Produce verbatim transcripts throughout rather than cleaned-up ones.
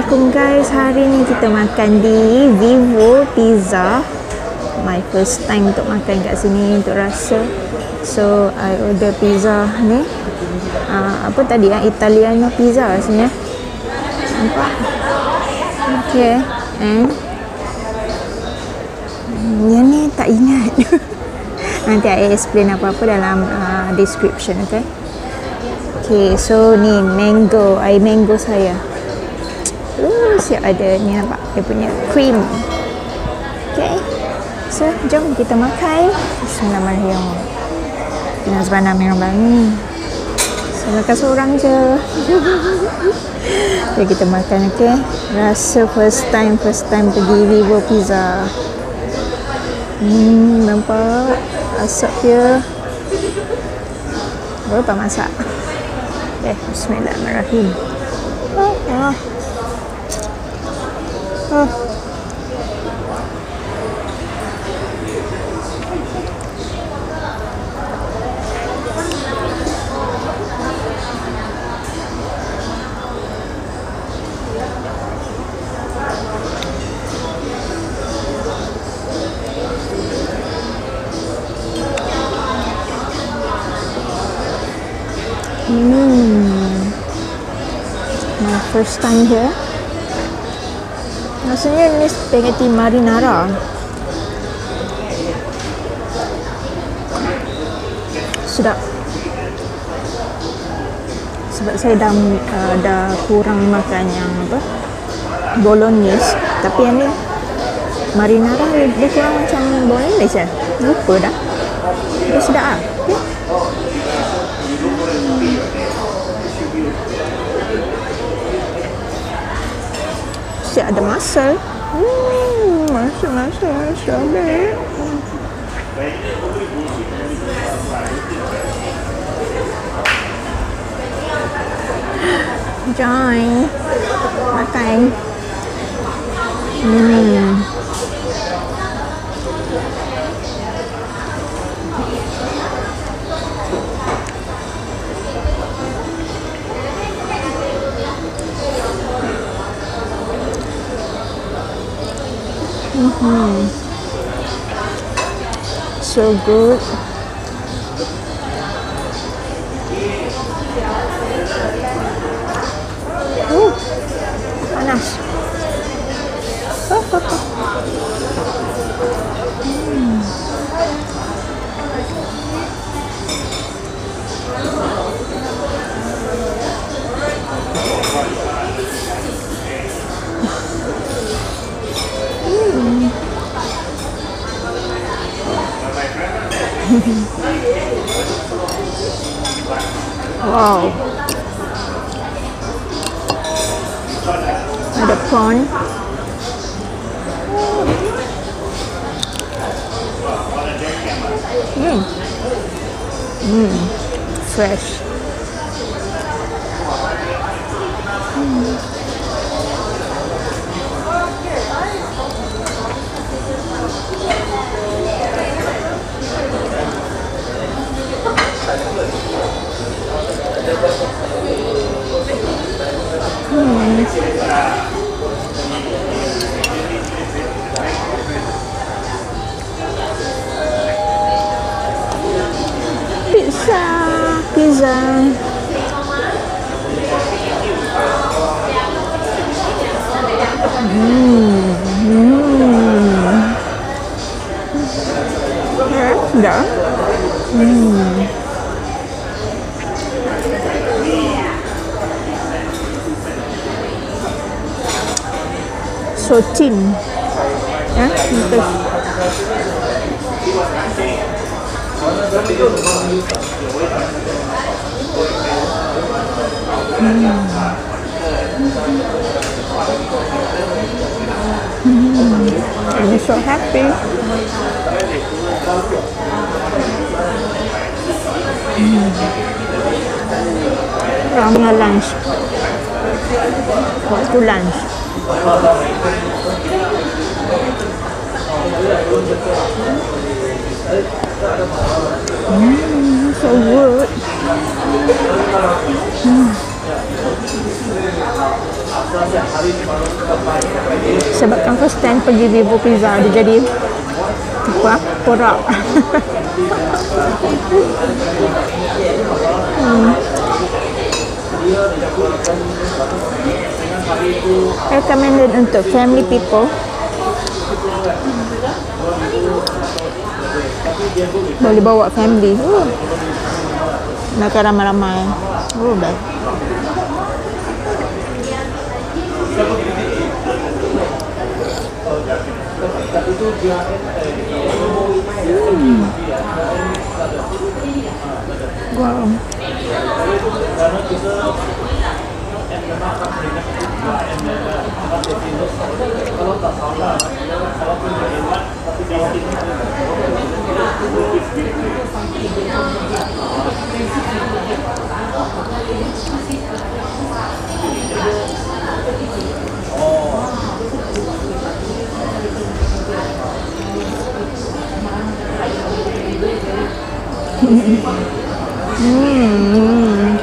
Assalamualaikum guys, hari ni kita makan di Vivo Pizza. My first time untuk makan kat sini, untuk rasa. So I order pizza ni uh, apa tadi ya, Italiano pizza rasanya. Nampak? Okay. And yang ni tak ingat. Nanti I explain apa-apa dalam uh, description, okay? Okay, so ni mango, air mango saya. Uh, siap ada ni, nampak dia punya cream. Okay, so jom kita makan. Bismillahirrahmanirrahim. Dengan sebanyak Bismillahirrahmanirrahim. Saya makan seorang je. Jadi kita makan, okay? Rasa first time, first time pergi Vivo Pizza. Hmm, nampak asap dia. Berapa masak? Okay, Bismillahirrahmanirrahim. Oh, oh. Oh. Hmm. My first time here. Rasanya ni spaghetti marinara. Sedap. Sebab saya dah uh, dah kurang makan yang apa, bolognese, tapi yang ni marinara dia kurang macam bolognese ya. Lupa dah. Dia sedap ah. Okay. Masih ada masa. Hmm, masuk masuk masuk deh. Join makan. Hmm. Mm-hmm. So good. Uh, panas. Oh, oh, oh. Hmm. Wow, ada prawn. Hmm, hmm, fresh. Hmm. Hmm. Pizza, pizza. Hmm, hmm. Ya, dah. Hmm. So thin, ya, betul. Hmm. Hmm. I'm so happy. Hmm. Ramai lunch. Waktu lunch. Mm, so good. Mm. Sebabkan first time pergi Vivo Pizza, dia jadi apa? Porak. hmm. Recommended untuk family people. Boleh bawa family. Uh. Mereka ramai-ramai. Oh, best. Hmm. Wow. Hmm.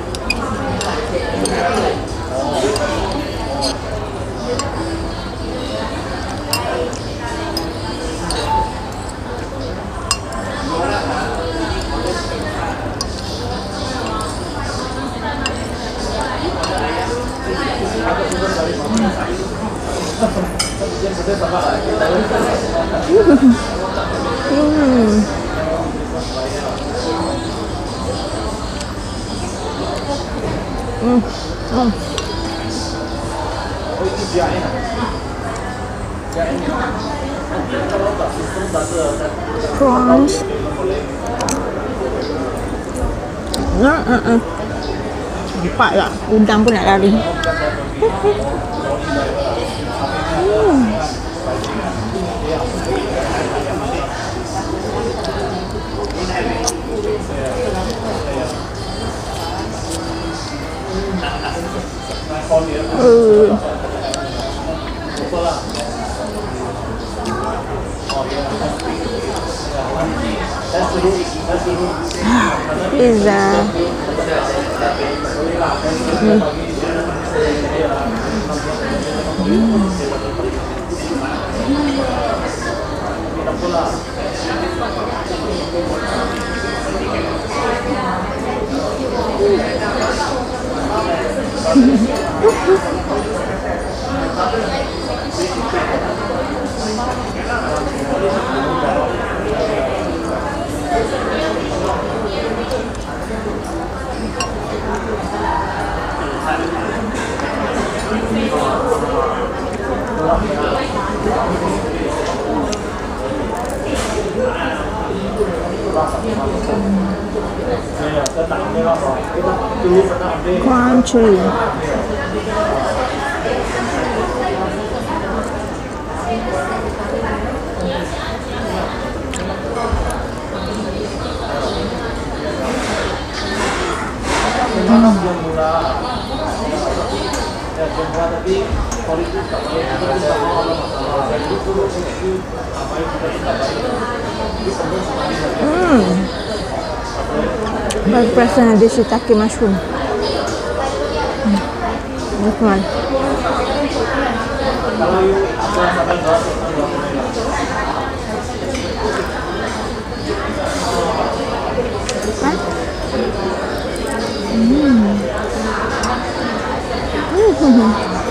Hmm. Hmm. Hmm. Prawns. Nah, uh, uh. Nampak tak? Udang pun nak lari. Hmm. Uh. Pizza. Hmm. Hmm. Crunchy. Hmm. Baru perasaan ada shiitake mushroom. Hmm. This one. Huh? Hmm. Hmm.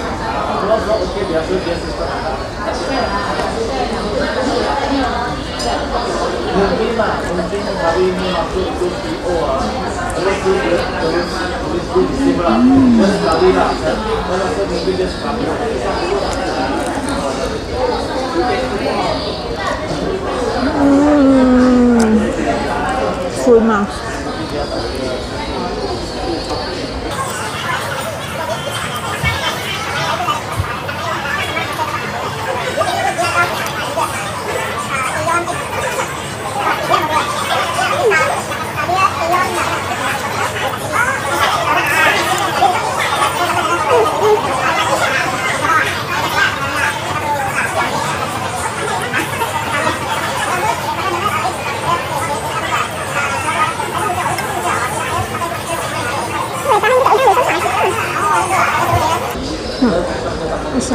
Hmm. Full mouth.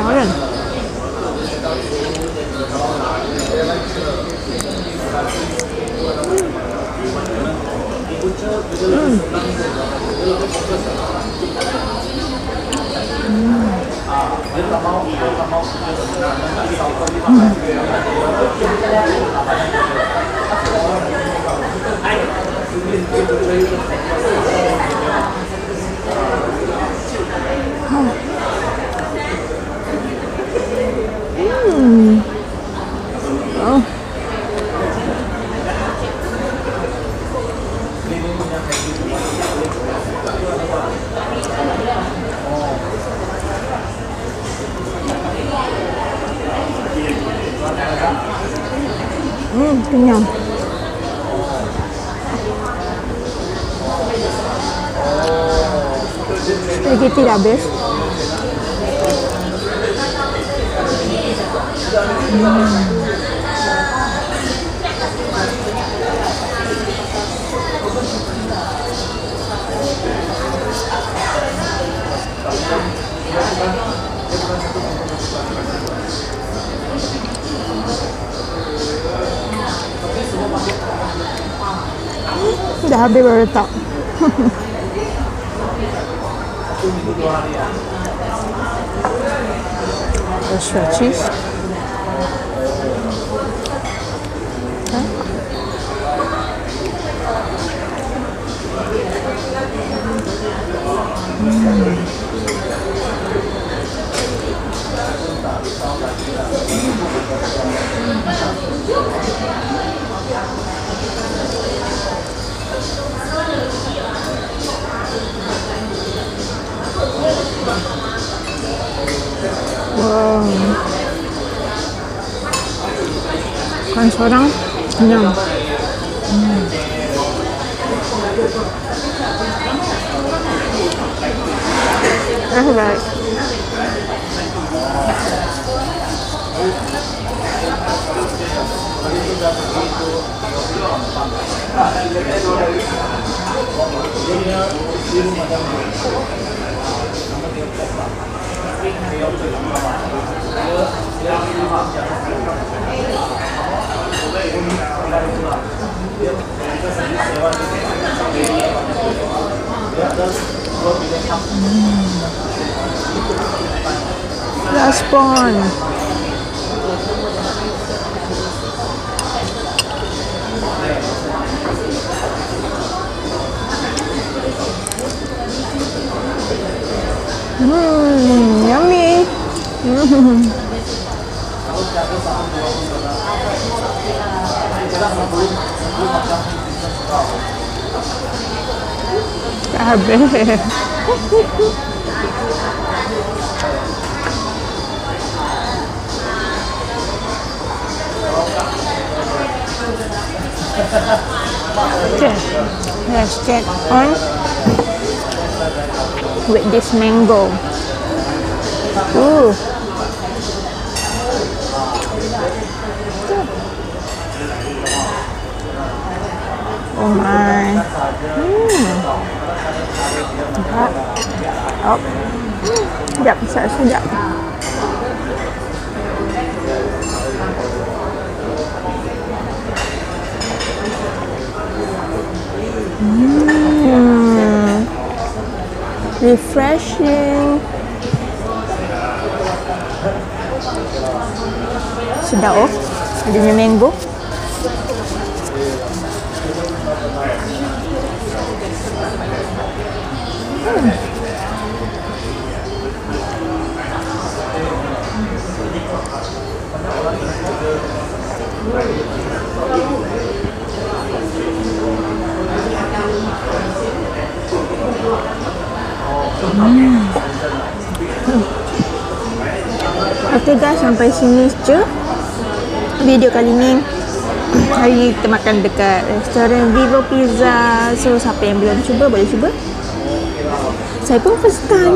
masak kan? Hmm. Hmm. Oh. Hmm, kenyang. Spaghetti dah habis. Hmm. Dah habis baru letak. Extra cheese. Okay. Hmm. Wow. Kan seorang kenyang. Hmm. That's right. Last prawn. Hmm, yummy. Dah habis. Okay, let's check on with this mango. Ooh. Oh my. Hmm. Oh. Sekejap, sekejap. Hmm. Refreshing. Sedap oh. Adanya mango. Hmm. Hmm. Okay guys, sampai sini je video kali ni. Hari ni kita makan dekat restoran Vivo Pizza. So siapa yang belum cuba boleh cuba. Saya pun first time.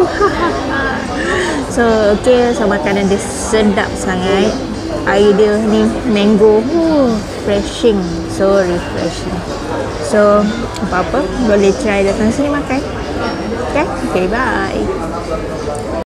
So okay, so makanan dia sedap sangat. Air dia ni mango, uh, refreshing, so refreshing. So apa-apa boleh try datang sini makan. Okay, okay, bye.